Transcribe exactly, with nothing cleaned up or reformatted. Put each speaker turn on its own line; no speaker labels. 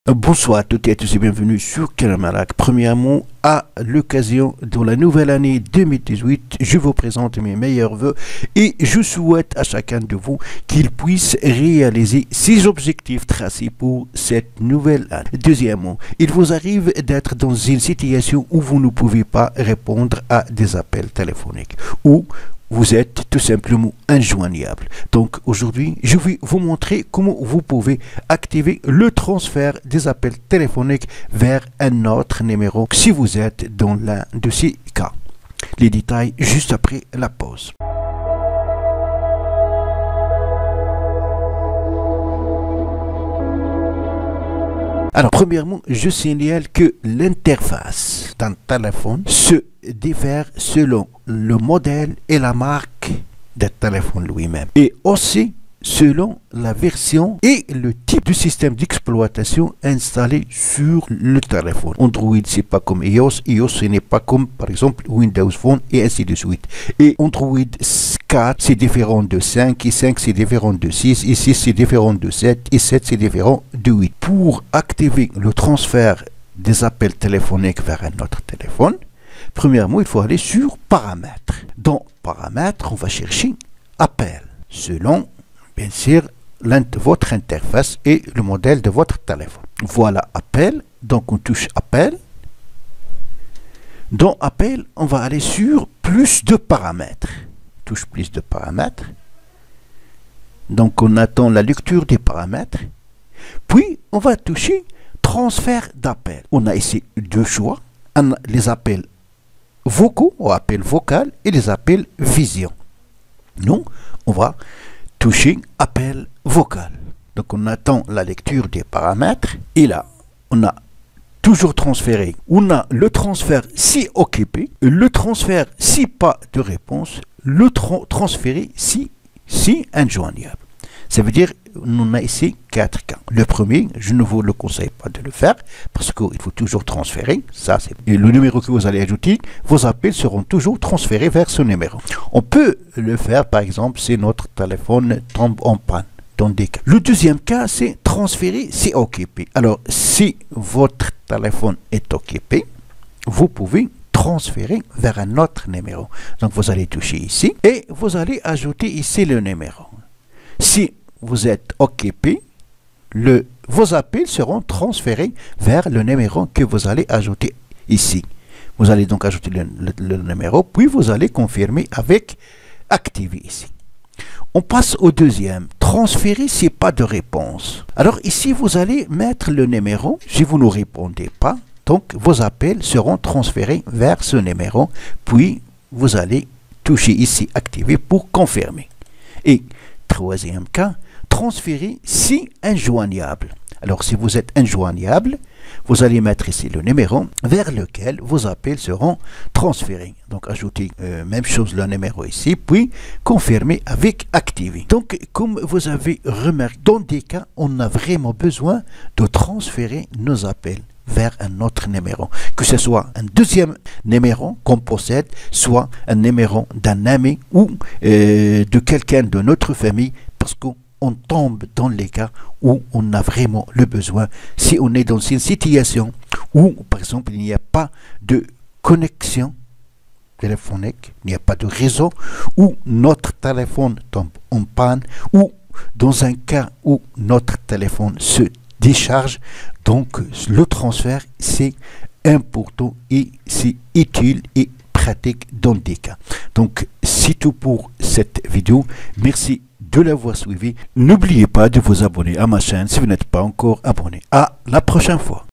Bonsoir à toutes et à tous et bienvenue sur Canal Malak. Premièrement, à l'occasion de la nouvelle année deux mille dix-huit, je vous présente mes meilleurs vœux et je souhaite à chacun de vous qu'il puisse réaliser ses objectifs tracés pour cette nouvelle année. Deuxièmement, il vous arrive d'être dans une situation où vous ne pouvez pas répondre à des appels téléphoniques ou vous êtes tout simplement injoignable. Donc aujourd'hui, je vais vous montrer comment vous pouvez activer le transfert des appels téléphoniques vers un autre numéro si vous êtes dans l'un de ces cas. Les détails juste après la pause. Alors, premièrement, je signale que l'interface d'un téléphone se diffère selon le modèle et la marque du téléphone lui-même. Et aussi selon la version et le type de système d'exploitation installé sur le téléphone. Android, c'est pas comme iOS. iOS, ce n'est pas comme, par exemple, Windows Phone et ainsi de suite. Et Android quatre, c'est différent de cinq, et cinq, c'est différent de six, et six, c'est différent de sept, et sept, c'est différent de huit. Pour activer le transfert des appels téléphoniques vers un autre téléphone, premièrement, il faut aller sur Paramètres. Dans Paramètres, on va chercher Appel, selon bien sûr votre interface et le modèle de votre téléphone. Voilà Appel, donc on touche Appel. Dans Appel, on va aller sur Plus de paramètres. Touche Plus de paramètres. Donc on attend la lecture des paramètres. Puis on va toucher Transfert d'appel. On a ici deux choix. Un, les appels vocaux ou appels vocal et les appels vision. Nous, on va toucher appel vocal. Donc on attend la lecture des paramètres et là on a toujours transféré. On a le transfert si occupé, le transfert si pas de réponse, le tra transféré si, si injoignable. Ça veut dire on a ici quatre cas. Le premier, je ne vous le conseille pas de le faire parce qu'il faut toujours transférer. Ça, c'est le numéro que vous allez ajouter. Vos appels seront toujours transférés vers ce numéro. On peut le faire, par exemple, si notre téléphone tombe en panne. Dans des cas. Le deuxième cas, c'est transférer si occupé. Alors, si votre téléphone est occupé, vous pouvez transférer vers un autre numéro. Donc, vous allez toucher ici et vous allez ajouter ici le numéro. Si vous êtes occupé, le, vos appels seront transférés vers le numéro que vous allez ajouter ici. Vous allez donc ajouter le, le, le numéro, puis vous allez confirmer avec activer ici. On passe au deuxième, transférer si pas de réponse. Alors ici, vous allez mettre le numéro, si vous ne répondez pas, donc vos appels seront transférés vers ce numéro, puis vous allez toucher ici activer pour confirmer. Et troisième cas, transférer si injoignable. Alors si vous êtes injoignable, vous allez mettre ici le numéro vers lequel vos appels seront transférés. Donc ajoutez euh, même chose le numéro ici, puis confirmer avec activer. Donc comme vous avez remarqué, dans des cas, on a vraiment besoin de transférer nos appels vers un autre numéro. Que ce soit un deuxième numéro qu'on possède, soit un numéro d'un ami ou euh, de quelqu'un de notre famille, parce qu'on on tombe dans les cas où on a vraiment le besoin. Si on est dans une situation où, par exemple, il n'y a pas de connexion téléphonique, il n'y a pas de réseau, où notre téléphone tombe en panne, ou dans un cas où notre téléphone se décharge, donc le transfert, c'est important et c'est utile et pratique dans des cas. Donc, c'est tout pour cette vidéo. Merci de l'avoir suivi. N'oubliez pas de vous abonner à ma chaîne si vous n'êtes pas encore abonné. À la prochaine fois.